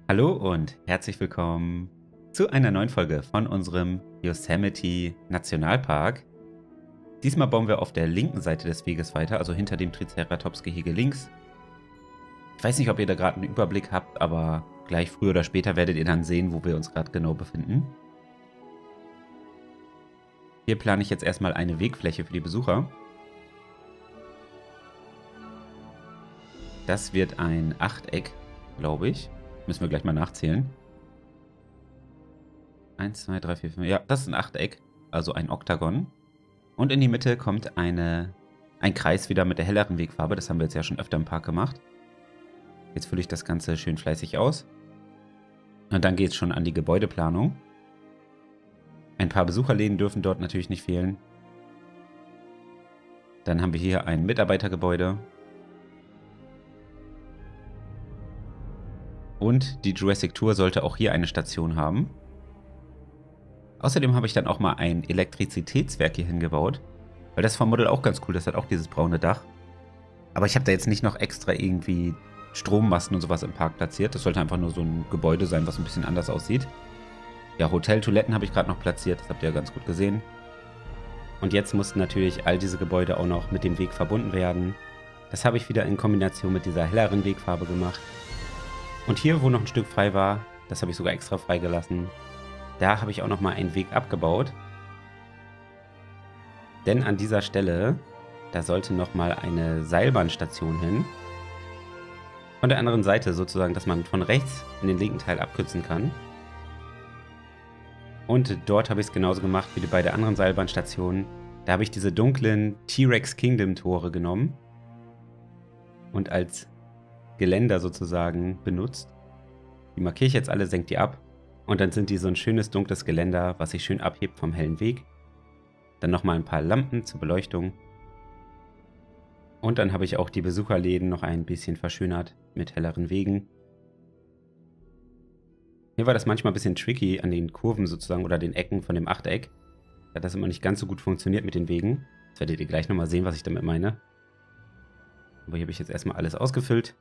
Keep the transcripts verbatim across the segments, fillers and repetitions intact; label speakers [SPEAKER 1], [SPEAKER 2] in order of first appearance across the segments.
[SPEAKER 1] Hallo und herzlich willkommen zu einer neuen Folge von unserem Yosemite Nationalpark. Diesmal bauen wir auf der linken Seite des Weges weiter, also hinter dem Triceratops-Gehege links. Ich weiß nicht, ob ihr da gerade einen Überblick habt, aber gleich früher oder später werdet ihr dann sehen, wo wir uns gerade genau befinden. Hier plane ich jetzt erstmal eine Wegfläche für die Besucher. Das wird ein Achteck, glaube ich. Müssen wir gleich mal nachzählen. eins, zwei, drei, vier, fünf. Ja, das ist ein Achteck, also ein Oktagon. Und in die Mitte kommt eine, ein Kreis wieder mit der helleren Wegfarbe. Das haben wir jetzt ja schon öfter im Park gemacht. Jetzt fülle ich das Ganze schön fleißig aus. Und dann geht es schon an die Gebäudeplanung. Ein paar Besucherläden dürfen dort natürlich nicht fehlen. Dann haben wir hier ein Mitarbeitergebäude. Und die Jurassic Tour sollte auch hier eine Station haben. Außerdem habe ich dann auch mal ein Elektrizitätswerk hier hingebaut. Weil das vom Modell auch ganz cool, das hat auch dieses braune Dach. Aber ich habe da jetzt nicht noch extra irgendwie Strommasten und sowas im Park platziert. Das sollte einfach nur so ein Gebäude sein, was ein bisschen anders aussieht. Ja, Hotel-Toiletten habe ich gerade noch platziert, das habt ihr ja ganz gut gesehen. Und jetzt mussten natürlich all diese Gebäude auch noch mit dem Weg verbunden werden. Das habe ich wieder in Kombination mit dieser helleren Wegfarbe gemacht. Und hier, wo noch ein Stück frei war, das habe ich sogar extra freigelassen, da habe ich auch nochmal einen Weg abgebaut. Denn an dieser Stelle, da sollte nochmal eine Seilbahnstation hin. Von der anderen Seite sozusagen, dass man von rechts in den linken Teil abkürzen kann. Und dort habe ich es genauso gemacht wie bei der anderen Seilbahnstation. Da habe ich diese dunklen T-Rex Kingdom Tore genommen und als Geländer sozusagen benutzt. Die markiere ich jetzt alle, senke die ab. Und dann sind die so ein schönes dunkles Geländer, was sich schön abhebt vom hellen Weg. Dann nochmal ein paar Lampen zur Beleuchtung. Und dann habe ich auch die Besucherläden noch ein bisschen verschönert mit helleren Wegen. Hier war das manchmal ein bisschen tricky an den Kurven sozusagen oder den Ecken von dem Achteck. Da hat das immer nicht ganz so gut funktioniert mit den Wegen. Das werdet ihr gleich nochmal sehen, was ich damit meine. Aber hier habe ich jetzt erstmal alles ausgefüllt.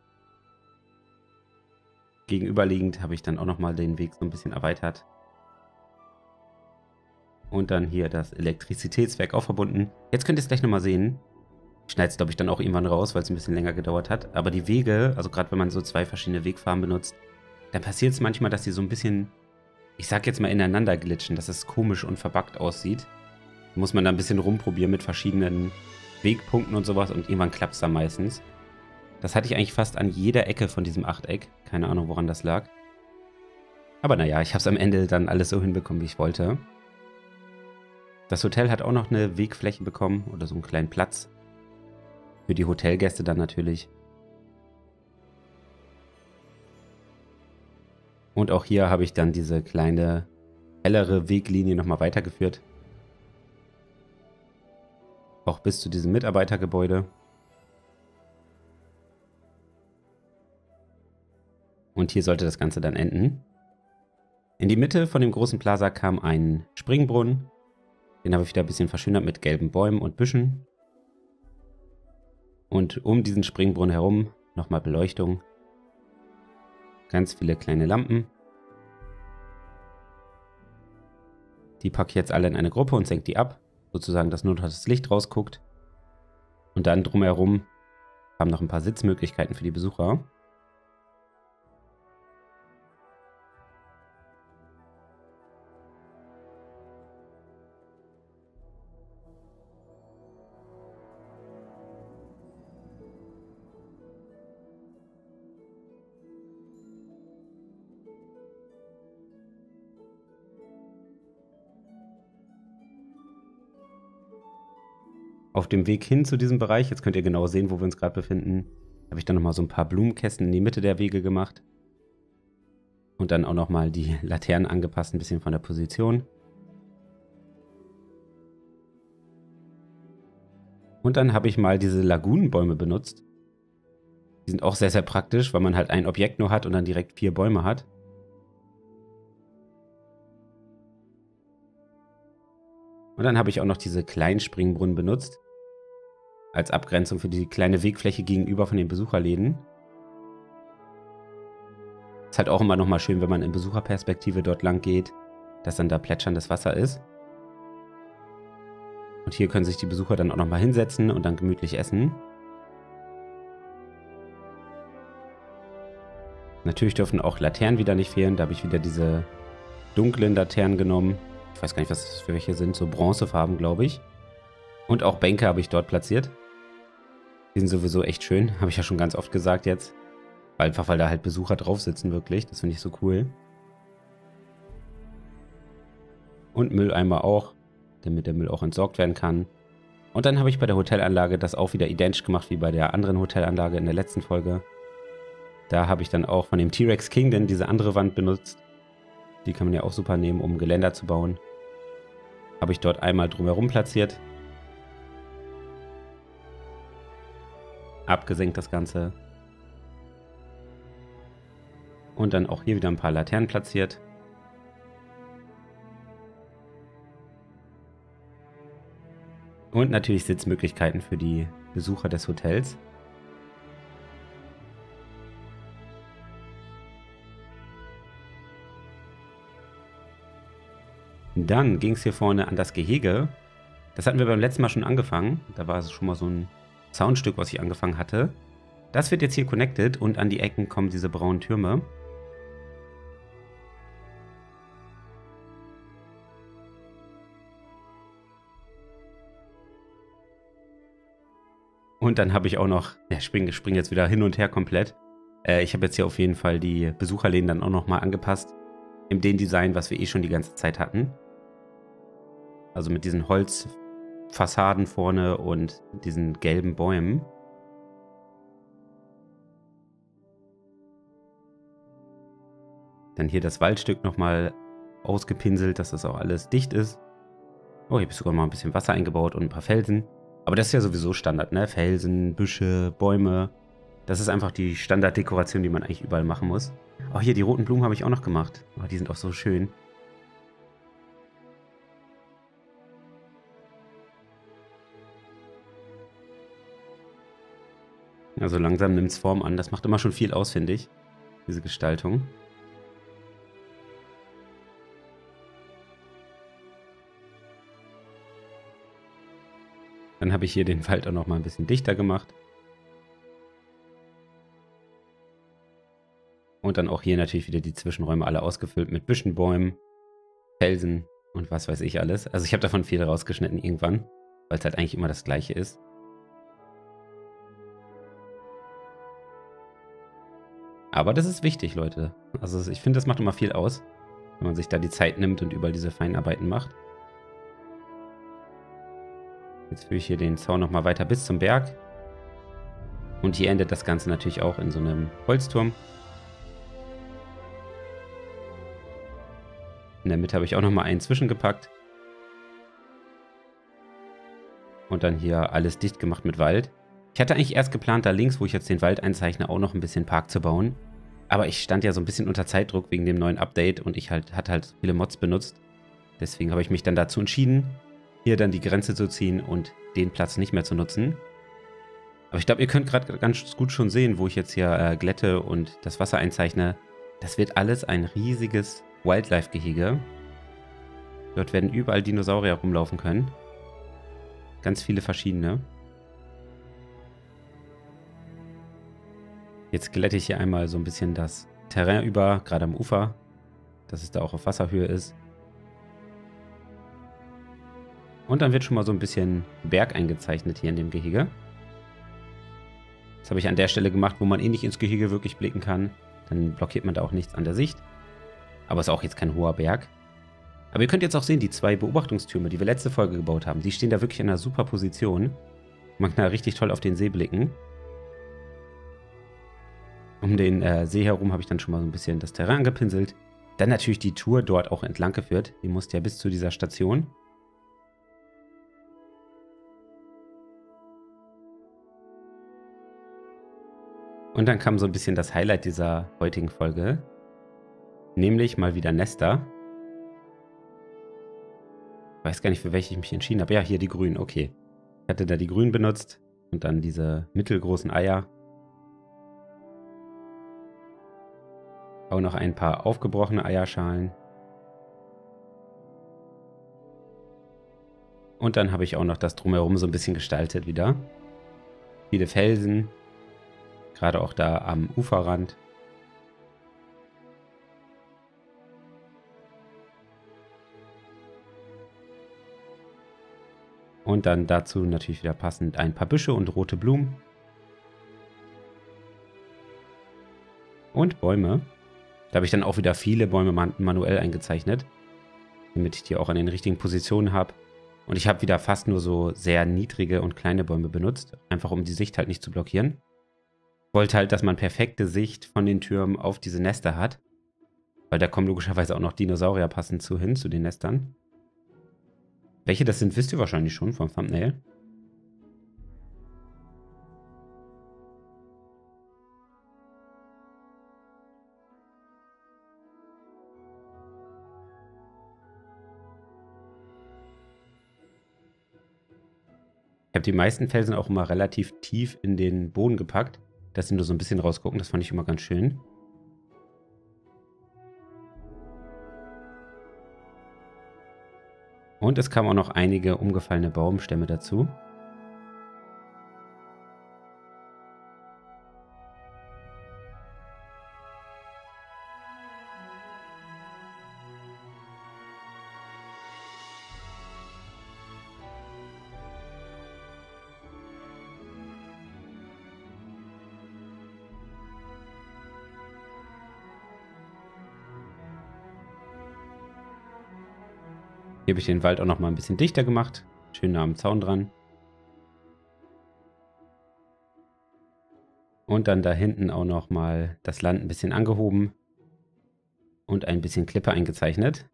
[SPEAKER 1] Gegenüberliegend habe ich dann auch nochmal den Weg so ein bisschen erweitert. Und dann hier das Elektrizitätswerk auch verbunden. Jetzt könnt ihr es gleich nochmal sehen. Ich schneide es, glaube ich, dann auch irgendwann raus, weil es ein bisschen länger gedauert hat. Aber die Wege, also gerade wenn man so zwei verschiedene Wegfarben benutzt, dann passiert es manchmal, dass die so ein bisschen, ich sag jetzt mal, ineinander glitschen, dass es komisch und verbuggt aussieht. Da muss man da ein bisschen rumprobieren mit verschiedenen Wegpunkten und sowas und irgendwann klappt es dann meistens. Das hatte ich eigentlich fast an jeder Ecke von diesem Achteck. Keine Ahnung, woran das lag. Aber naja, ich habe es am Ende dann alles so hinbekommen, wie ich wollte. Das Hotel hat auch noch eine Wegfläche bekommen oder so einen kleinen Platz. Für die Hotelgäste dann natürlich. Und auch hier habe ich dann diese kleine, hellere Weglinie nochmal weitergeführt. Auch bis zu diesem Mitarbeitergebäude. Und hier sollte das Ganze dann enden. In die Mitte von dem großen Plaza kam ein Springbrunnen. Den habe ich wieder ein bisschen verschönert mit gelben Bäumen und Büschen. Und um diesen Springbrunnen herum nochmal Beleuchtung. Ganz viele kleine Lampen. Die packe ich jetzt alle in eine Gruppe und senke die ab. Sozusagen, dass nur das Licht rausguckt. Und dann drumherum haben noch ein paar Sitzmöglichkeiten für die Besucher. Auf dem Weg hin zu diesem Bereich, jetzt könnt ihr genau sehen, wo wir uns gerade befinden, habe ich dann nochmal so ein paar Blumenkästen in die Mitte der Wege gemacht. Und dann auch nochmal die Laternen angepasst, ein bisschen von der Position. Und dann habe ich mal diese Lagunenbäume benutzt. Die sind auch sehr, sehr praktisch, weil man halt ein Objekt nur hat und dann direkt vier Bäume hat. Und dann habe ich auch noch diese kleinen Springbrunnen benutzt. Als Abgrenzung für die kleine Wegfläche gegenüber von den Besucherläden. Ist halt auch immer nochmal schön, wenn man in Besucherperspektive dort lang geht, dass dann da plätscherndes Wasser ist. Und hier können sich die Besucher dann auch nochmal hinsetzen und dann gemütlich essen. Natürlich dürfen auch Laternen wieder nicht fehlen. Da habe ich wieder diese dunklen Laternen genommen. Ich weiß gar nicht, was das für welche sind. So bronzefarben, glaube ich. Und auch Bänke habe ich dort platziert. Die sind sowieso echt schön. Habe ich ja schon ganz oft gesagt jetzt. Einfach, weil da halt Besucher drauf sitzen, wirklich. Das finde ich so cool. Und Mülleimer auch, damit der Müll auch entsorgt werden kann. Und dann habe ich bei der Hotelanlage das auch wieder identisch gemacht wie bei der anderen Hotelanlage in der letzten Folge. Da habe ich dann auch von dem T-Rex Kingdom diese andere Wand benutzt. Die kann man ja auch super nehmen, um Geländer zu bauen. Habe ich dort einmal drumherum platziert. Abgesenkt das Ganze. Und dann auch hier wieder ein paar Laternen platziert. Und natürlich Sitzmöglichkeiten für die Besucher des Hotels. Dann ging es hier vorne an das Gehege. Das hatten wir beim letzten Mal schon angefangen. Da war es schon mal so ein Zaunstück, was ich angefangen hatte. Das wird jetzt hier connected und an die Ecken kommen diese braunen Türme. Und dann habe ich auch noch, ja, ich springe spring jetzt wieder hin und her komplett. Äh, ich habe jetzt hier auf jeden Fall die Besucherläden dann auch nochmal angepasst. In dem Design, was wir eh schon die ganze Zeit hatten. Also mit diesen Holzfassaden vorne und diesen gelben Bäumen. Dann hier das Waldstück nochmal ausgepinselt, dass das auch alles dicht ist. Oh, hier habe ich sogar mal ein bisschen Wasser eingebaut und ein paar Felsen. Aber das ist ja sowieso Standard, ne? Felsen, Büsche, Bäume. Das ist einfach die Standarddekoration, die man eigentlich überall machen muss. Oh, hier, die roten Blumen habe ich auch noch gemacht. Oh, die sind auch so schön. Also langsam nimmt es Form an. Das macht immer schon viel aus, finde ich. Diese Gestaltung. Dann habe ich hier den Wald auch noch mal ein bisschen dichter gemacht. Und dann auch hier natürlich wieder die Zwischenräume alle ausgefüllt mit Büschen, Bäumen, Felsen und was weiß ich alles. Also ich habe davon viel rausgeschnitten irgendwann, weil es halt eigentlich immer das gleiche ist. Aber das ist wichtig, Leute. Also ich finde, das macht immer viel aus, wenn man sich da die Zeit nimmt und überall diese Feinarbeiten macht. Jetzt führe ich hier den Zaun nochmal weiter bis zum Berg. Und hier endet das Ganze natürlich auch in so einem Holzturm. In der Mitte habe ich auch nochmal einen zwischengepackt. Und dann hier alles dicht gemacht mit Wald. Ich hatte eigentlich erst geplant, da links, wo ich jetzt den Wald einzeichne, auch noch ein bisschen Park zu bauen. Aber ich stand ja so ein bisschen unter Zeitdruck wegen dem neuen Update und ich halt, hatte halt viele Mods benutzt. Deswegen habe ich mich dann dazu entschieden, hier dann die Grenze zu ziehen und den Platz nicht mehr zu nutzen. Aber ich glaube, ihr könnt gerade ganz gut schon sehen, wo ich jetzt hier äh, glätte und das Wasser einzeichne. Das wird alles ein riesiges Wildlife-Gehege. Dort werden überall Dinosaurier rumlaufen können. Ganz viele verschiedene. Jetzt glätte ich hier einmal so ein bisschen das Terrain über, gerade am Ufer, dass es da auch auf Wasserhöhe ist. Und dann wird schon mal so ein bisschen Berg eingezeichnet hier in dem Gehege. Das habe ich an der Stelle gemacht, wo man eh nicht ins Gehege wirklich blicken kann. Dann blockiert man da auch nichts an der Sicht. Aber es ist auch jetzt kein hoher Berg. Aber ihr könnt jetzt auch sehen, die zwei Beobachtungstürme, die wir letzte Folge gebaut haben, die stehen da wirklich in einer super Position. Man kann da richtig toll auf den See blicken. Um den äh, See herum habe ich dann schon mal so ein bisschen das Terrain angepinselt. Dann natürlich die Tour dort auch entlang geführt. Die musste ja bis zu dieser Station. Und dann kam so ein bisschen das Highlight dieser heutigen Folge. Nämlich mal wieder Nester. Ich weiß gar nicht, für welche ich mich entschieden habe. Ja, hier die grünen, okay. Ich hatte da die grünen benutzt und dann diese mittelgroßen Eier. Auch noch ein paar aufgebrochene Eierschalen. Und dann habe ich auch noch das Drumherum so ein bisschen gestaltet wieder. Viele Felsen. Gerade auch da am Uferrand. Und dann dazu natürlich wieder passend ein paar Büsche und rote Blumen. Und Bäume. Da habe ich dann auch wieder viele Bäume man manuell eingezeichnet. Damit ich die auch an den richtigen Positionen habe. Und ich habe wieder fast nur so sehr niedrige und kleine Bäume benutzt. Einfach um die Sicht halt nicht zu blockieren. Ich wollte halt, dass man perfekte Sicht von den Türmen auf diese Nester hat. Weil da kommen logischerweise auch noch Dinosaurier passend zu hin, zu den Nestern. Welche das sind, wisst ihr wahrscheinlich schon vom Thumbnail. Ich habe die meisten Felsen auch immer relativ tief in den Boden gepackt, dass sie nur so ein bisschen rausgucken. Das fand ich immer ganz schön. Und es kamen auch noch einige umgefallene Baumstämme dazu. Hier habe ich den Wald auch noch mal ein bisschen dichter gemacht. Schön nah am Zaun dran. Und dann da hinten auch noch mal das Land ein bisschen angehoben. Und ein bisschen Klippe eingezeichnet.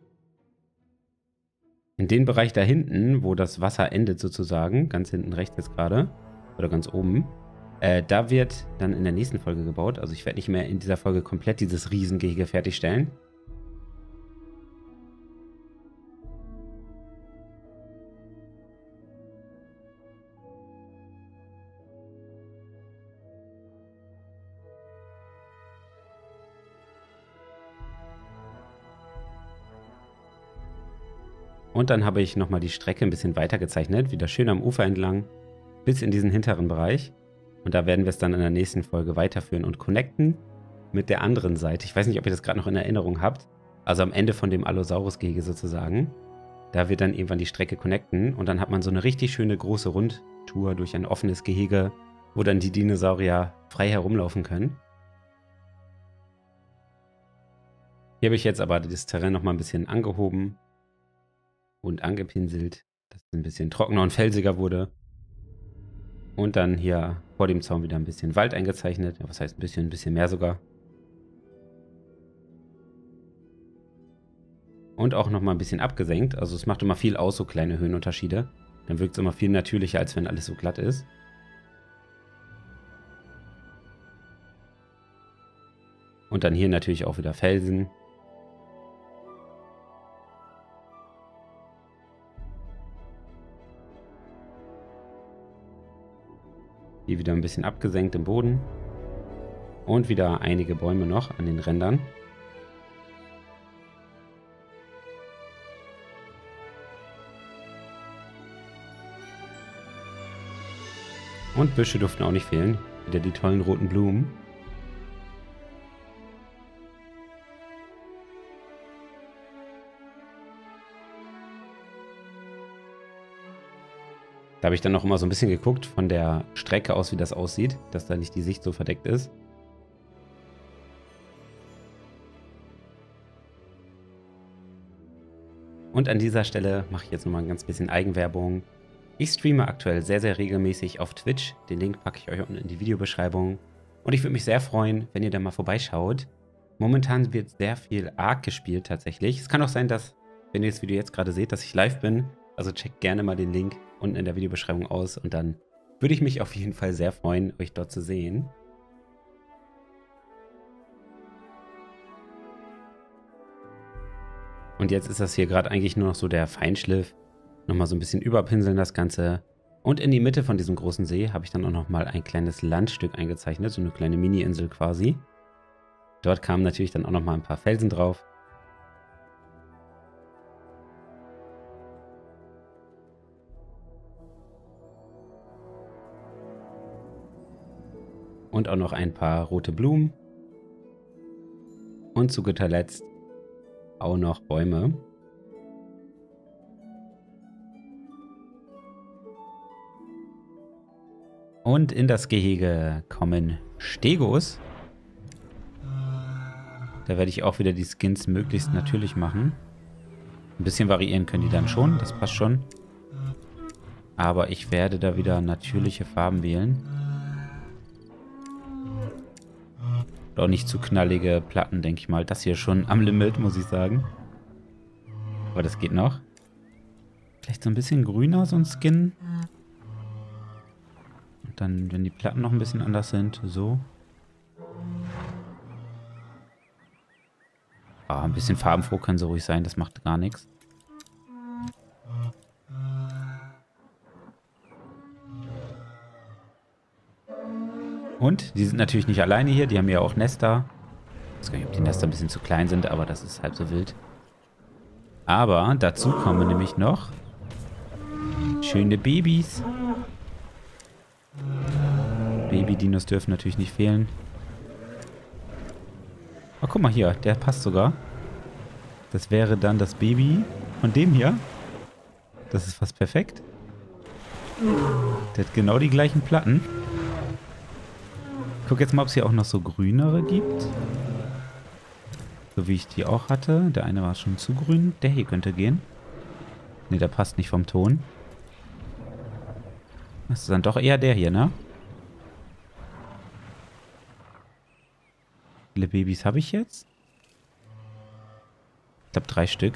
[SPEAKER 1] In den Bereich da hinten, wo das Wasser endet sozusagen, ganz hinten rechts jetzt gerade, oder ganz oben, äh, da wird dann in der nächsten Folge gebaut. Also ich werde nicht mehr in dieser Folge komplett dieses Riesengehege fertigstellen. Und dann habe ich nochmal die Strecke ein bisschen weiter gezeichnet, wieder schön am Ufer entlang, bis in diesen hinteren Bereich. Und da werden wir es dann in der nächsten Folge weiterführen und connecten mit der anderen Seite. Ich weiß nicht, ob ihr das gerade noch in Erinnerung habt. Also am Ende von dem Allosaurus-Gehege sozusagen. Da wird dann irgendwann die Strecke connecten und dann hat man so eine richtig schöne große Rundtour durch ein offenes Gehege, wo dann die Dinosaurier frei herumlaufen können. Hier habe ich jetzt aber das Terrain nochmal ein bisschen angehoben und angepinselt, dass es ein bisschen trockener und felsiger wurde. Und dann hier vor dem Zaun wieder ein bisschen Wald eingezeichnet. Ja, was heißt ein bisschen, ein bisschen mehr sogar. Und auch nochmal ein bisschen abgesenkt. Also es macht immer viel aus, so kleine Höhenunterschiede. Dann wirkt es immer viel natürlicher, als wenn alles so glatt ist. Und dann hier natürlich auch wieder Felsen. Hier wieder ein bisschen abgesenkt im Boden. Und wieder einige Bäume noch an den Rändern. Und Büsche durften auch nicht fehlen. Wieder die tollen roten Blumen. Da habe ich dann noch immer so ein bisschen geguckt von der Strecke aus, wie das aussieht, dass da nicht die Sicht so verdeckt ist. Und an dieser Stelle mache ich jetzt nochmal ein ganz bisschen Eigenwerbung. Ich streame aktuell sehr, sehr regelmäßig auf Twitch. Den Link packe ich euch unten in die Videobeschreibung. Und ich würde mich sehr freuen, wenn ihr da mal vorbeischaut. Momentan wird sehr viel Ark gespielt tatsächlich. Es kann auch sein, dass, wenn ihr das Video jetzt gerade seht, dass ich live bin. Also checkt gerne mal den Link unten in der Videobeschreibung aus und dann würde ich mich auf jeden Fall sehr freuen, euch dort zu sehen. Und jetzt ist das hier gerade eigentlich nur noch so der Feinschliff. Nochmal so ein bisschen überpinseln das Ganze. Und in die Mitte von diesem großen See habe ich dann auch nochmal ein kleines Landstück eingezeichnet, so eine kleine Mini-Insel quasi. Dort kamen natürlich dann auch nochmal ein paar Felsen drauf. Und auch noch ein paar rote Blumen. Und zu guter Letzt auch noch Bäume. Und in das Gehege kommen Stegos. Da werde ich auch wieder die Skins möglichst natürlich machen. Ein bisschen variieren können die dann schon, das passt schon. Aber ich werde da wieder natürliche Farben wählen. Und auch nicht zu knallige Platten, denke ich mal. Das hier schon am Limit, muss ich sagen. Aber das geht noch. Vielleicht so ein bisschen grüner, so ein Skin. Und dann, wenn die Platten noch ein bisschen anders sind, so. Ah, ein bisschen farbenfroh können sie ruhig sein, das macht gar nichts. Und die sind natürlich nicht alleine hier, die haben ja auch Nester. Ich weiß gar nicht, ob die Nester ein bisschen zu klein sind, aber das ist halb so wild. Aber dazu kommen nämlich noch schöne Babys. Baby-Dinos dürfen natürlich nicht fehlen. Oh, guck mal hier, der passt sogar. Das wäre dann das Baby von dem hier. Das ist fast perfekt. Der hat genau die gleichen Platten. Ich guck jetzt mal, ob es hier auch noch so grünere gibt. So wie ich die auch hatte. Der eine war schon zu grün. Der hier könnte gehen. Ne, der passt nicht vom Ton. Das ist dann doch eher der hier, ne? Wie viele Babys habe ich jetzt? Ich glaube drei Stück.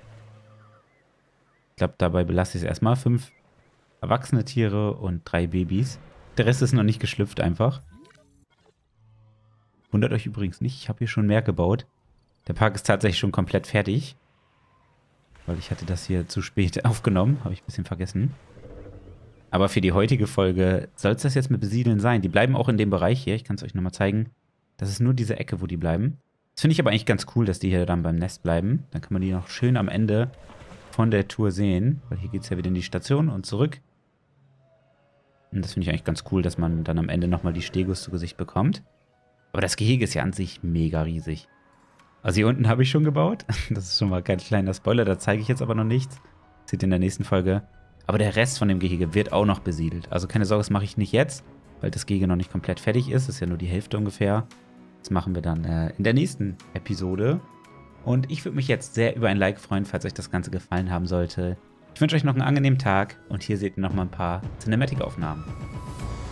[SPEAKER 1] Ich glaube, dabei belasse ich es erstmal. Fünf erwachsene Tiere und drei Babys. Der Rest ist noch nicht geschlüpft einfach. Wundert euch übrigens nicht, ich habe hier schon mehr gebaut. Der Park ist tatsächlich schon komplett fertig. Weil ich hatte das hier zu spät aufgenommen. Habe ich ein bisschen vergessen. Aber für die heutige Folge soll es das jetzt mit Besiedeln sein. Die bleiben auch in dem Bereich hier. Ich kann es euch nochmal zeigen. Das ist nur diese Ecke, wo die bleiben. Das finde ich aber eigentlich ganz cool, dass die hier dann beim Nest bleiben. Dann kann man die noch schön am Ende von der Tour sehen. Weil hier geht es ja wieder in die Station und zurück. Und das finde ich eigentlich ganz cool, dass man dann am Ende nochmal die Stegos zu Gesicht bekommt. Aber das Gehege ist ja an sich mega riesig. Also hier unten habe ich schon gebaut. Das ist schon mal kein kleiner Spoiler, da zeige ich jetzt aber noch nichts. Das seht ihr in der nächsten Folge. Aber der Rest von dem Gehege wird auch noch besiedelt. Also keine Sorge, das mache ich nicht jetzt, weil das Gehege noch nicht komplett fertig ist. Das ist ja nur die Hälfte ungefähr. Das machen wir dann äh, in der nächsten Episode. Und ich würde mich jetzt sehr über ein Like freuen, falls euch das Ganze gefallen haben sollte. Ich wünsche euch noch einen angenehmen Tag und hier seht ihr noch mal ein paar Cinematic-Aufnahmen.